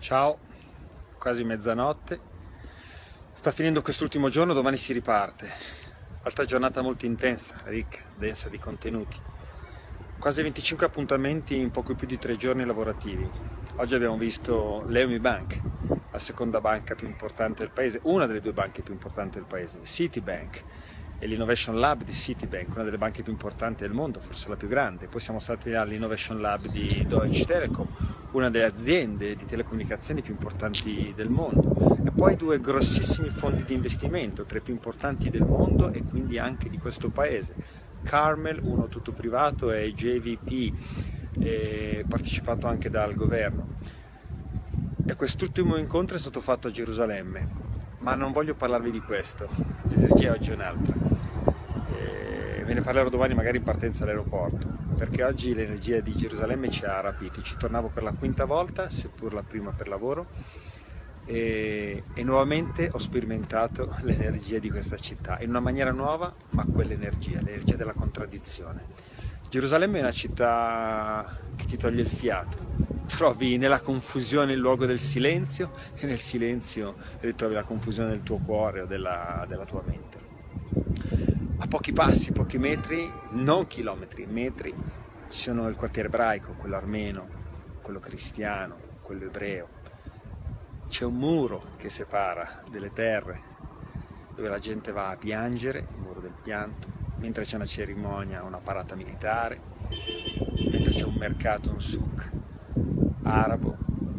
Ciao, quasi mezzanotte, sta finendo quest'ultimo giorno, domani si riparte. Altra giornata molto intensa, ricca, densa di contenuti. Quasi 25 appuntamenti in poco più di 3 giorni lavorativi. Oggi abbiamo visto Leumi Bank, la seconda banca più importante del paese, una delle due banche più importanti del paese, Citibank, e l'Innovation Lab di Citibank, una delle banche più importanti del mondo, forse la più grande. Poi siamo stati all'Innovation Lab di Deutsche Telekom, una delle aziende di telecomunicazioni più importanti del mondo, e poi due grossissimi fondi di investimento, tra i più importanti del mondo e quindi anche di questo paese, Carmel, uno tutto privato, e JVP, partecipato anche dal governo. E quest'ultimo incontro è stato fatto a Gerusalemme, ma non voglio parlarvi di questo, l'energia oggi è un'altra. Ve ne parlerò domani magari in partenza all'aeroporto, perché oggi l'energia di Gerusalemme ci ha rapiti. Ci tornavo per la quinta volta, seppur la prima per lavoro, e nuovamente ho sperimentato l'energia di questa città, in una maniera nuova, ma quell'energia, l'energia della contraddizione. Gerusalemme è una città che ti toglie il fiato, trovi nella confusione il luogo del silenzio e nel silenzio ritrovi la confusione del tuo cuore o della tua mente. A pochi passi, pochi metri, non chilometri, metri, ci sono il quartiere ebraico, quello armeno, quello cristiano, quello ebreo. C'è un muro che separa delle terre, dove la gente va a piangere, il muro del pianto, mentre c'è una cerimonia, una parata militare, mentre c'è un mercato, un souk arabo.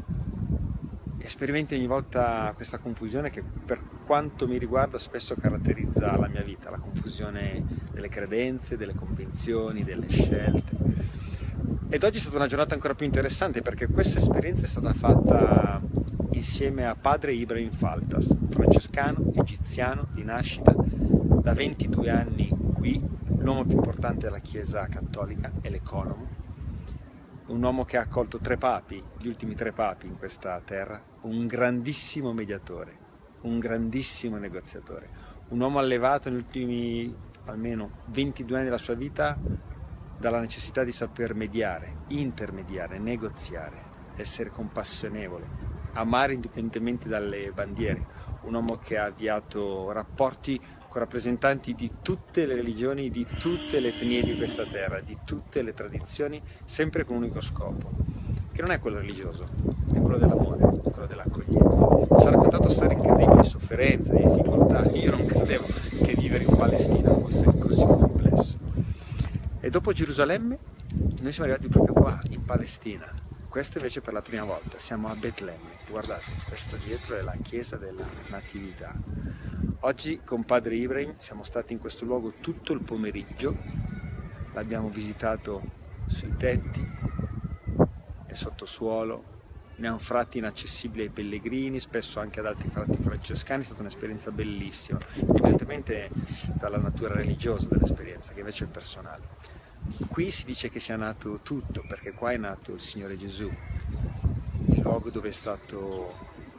E sperimenti ogni volta questa confusione che, per quanto mi riguarda, spesso caratterizza la mia vita, la confusione delle credenze, delle convinzioni, delle scelte. Ed oggi è stata una giornata ancora più interessante, perché questa esperienza è stata fatta insieme a padre Ibrahim Faltas, francescano, egiziano di nascita, da 22 anni qui, l'uomo più importante della Chiesa cattolica e l'economo, un uomo che ha accolto 3 papi, gli ultimi 3 papi in questa terra, un grandissimo mediatore, un grandissimo negoziatore, un uomo allevato negli ultimi almeno 22 anni della sua vita dalla necessità di saper mediare, intermediare, negoziare, essere compassionevole, amare indipendentemente dalle bandiere, un uomo che ha avviato rapporti con rappresentanti di tutte le religioni, di tutte le etnie di questa terra, di tutte le tradizioni, sempre con un unico scopo, che non è quello religioso, è quello dell'amore, è quello dell'accoglienza. Ci ha raccontato storie incredibili di sofferenza, di difficoltà. Io non credevo che vivere in Palestina fosse così complesso. E dopo Gerusalemme noi siamo arrivati proprio qua, in Palestina. Questo invece per la prima volta, siamo a Betlemme. Guardate, questo dietro è la chiesa della Natività. Oggi con padre Ibrahim siamo stati in questo luogo tutto il pomeriggio, l'abbiamo visitato sui tetti, nel sottosuolo, in anfratti inaccessibili ai pellegrini, spesso anche ad altri frati francescani. È stata un'esperienza bellissima, indipendentemente dalla natura religiosa dell'esperienza, che invece è personale. Qui si dice che sia nato tutto, perché qua è nato il Signore Gesù, il luogo dove è stato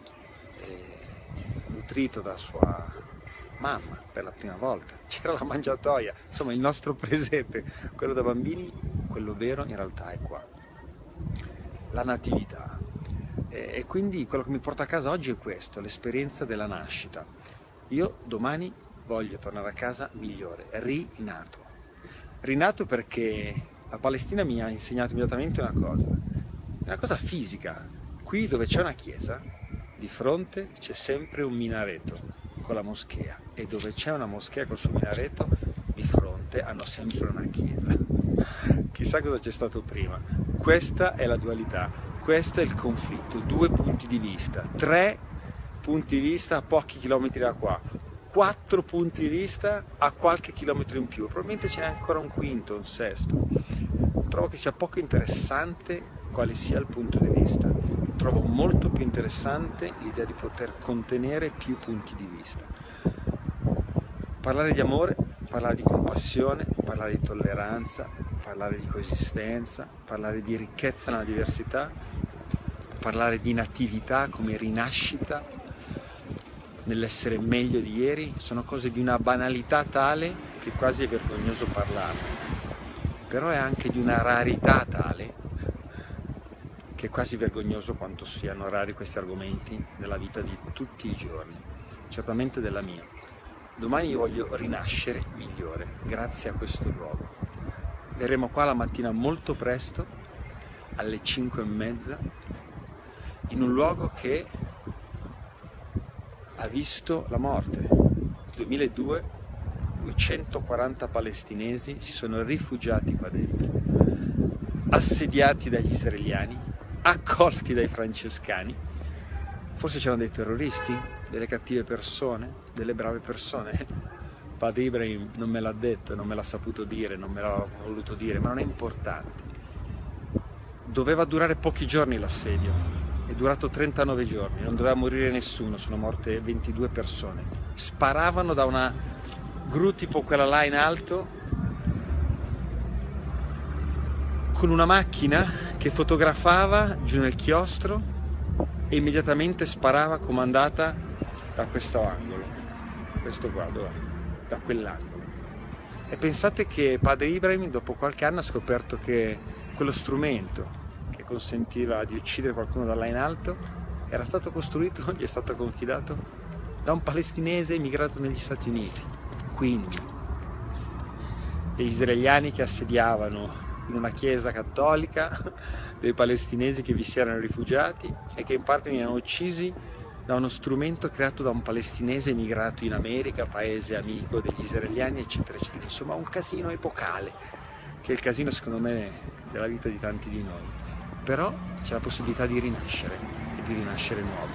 nutrito da sua mamma per la prima volta. C'era la mangiatoia, insomma il nostro presepe, quello da bambini, quello vero in realtà è qua, la natività. E quindi quello che mi porta a casa oggi è questo, l'esperienza della nascita. Io domani voglio tornare a casa migliore, rinato perché la Palestina mi ha insegnato immediatamente una cosa fisica. Qui dove c'è una chiesa, di fronte c'è sempre un minareto con la moschea, e dove c'è una moschea col suo minareto, di fronte hanno sempre una chiesa. Chissà cosa c'è stato prima. Questa è la dualità, questo è il conflitto, 2 punti di vista, 3 punti di vista a pochi chilometri da qua, 4 punti di vista a qualche chilometro in più, probabilmente ce n'è ancora un quinto, un sesto. Trovo che sia poco interessante quale sia il punto di vista, trovo molto più interessante l'idea di poter contenere più punti di vista. Parlare di amore, parlare di compassione, parlare di tolleranza, parlare di coesistenza, parlare di ricchezza nella diversità, parlare di natività come rinascita nell'essere meglio di ieri, sono cose di una banalità tale che quasi è vergognoso parlarne, però è anche di una rarità tale che è quasi vergognoso quanto siano rari questi argomenti nella vita di tutti i giorni, certamente della mia. Domani io voglio rinascere migliore, grazie a questo luogo. Verremo qua la mattina molto presto, alle 5:30, in un luogo che ha visto la morte. Nel 2002 240 palestinesi si sono rifugiati qua dentro, assediati dagli israeliani, accolti dai francescani. Forse c'erano dei terroristi, delle cattive persone, delle brave persone. Padre Ibrahim non me l'ha detto, non me l'ha saputo dire, non me l'ha voluto dire, ma non è importante. Doveva durare pochi giorni l'assedio, è durato 39 giorni, non doveva morire nessuno, sono morte 22 persone. Sparavano da una gru tipo quella là in alto, con una macchina che fotografava giù nel chiostro e immediatamente sparava comandata da questo angolo, questo qua, dov'è? Da quell'angolo. E pensate che padre Ibrahim dopo qualche anno ha scoperto che quello strumento che consentiva di uccidere qualcuno da là in alto era stato costruito, gli è stato confidato da un palestinese immigrato negli Stati Uniti. Quindi gli israeliani che assediavano in una chiesa cattolica dei palestinesi che vi si erano rifugiati e che in parte venivano uccisi da uno strumento creato da un palestinese emigrato in America, paese amico degli israeliani, eccetera, eccetera. Insomma, un casino epocale, che è il casino, secondo me, della vita di tanti di noi. Però c'è la possibilità di rinascere e di rinascere nuovi.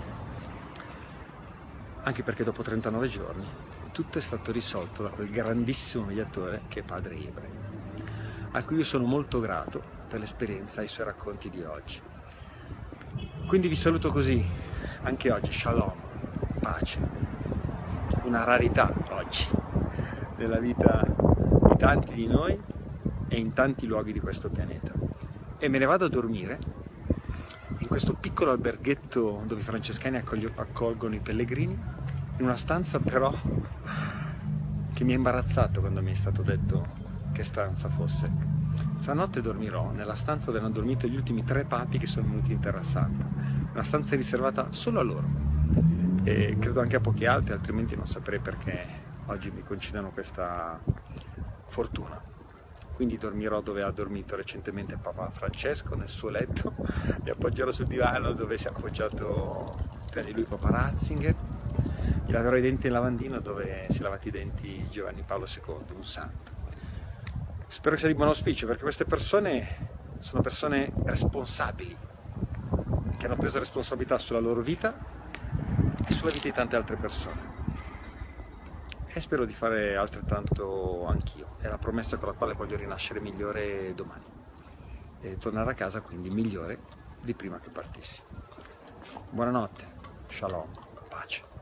Anche perché dopo 39 giorni tutto è stato risolto da quel grandissimo mediatore che è padre Ibrahim, a cui io sono molto grato per l'esperienza e i suoi racconti di oggi. Quindi vi saluto così, anche oggi, shalom, pace, una rarità oggi nella vita di tanti di noi e in tanti luoghi di questo pianeta. E me ne vado a dormire in questo piccolo alberghetto dove i francescani accolgono i pellegrini, in una stanza però che mi ha imbarazzato quando mi è stato detto che stanza fosse. Stanotte dormirò nella stanza dove hanno dormito gli ultimi 3 papi che sono venuti in Terra Santa, una stanza riservata solo a loro e credo anche a pochi altri, altrimenti non saprei perché oggi mi concedano questa fortuna. Quindi dormirò dove ha dormito recentemente Papa Francesco, nel suo letto, mi appoggerò sul divano dove si è appoggiato per di lui Papa Ratzinger, gli laverò i denti in lavandino dove si è lavati i denti Giovanni Paolo II, un santo. Spero che sia di buon auspicio, perché queste persone sono persone responsabili, che hanno preso responsabilità sulla loro vita e sulla vita di tante altre persone. E spero di fare altrettanto anch'io. È la promessa con la quale voglio rinascere migliore domani. E tornare a casa quindi migliore di prima che partissi. Buonanotte, shalom, pace.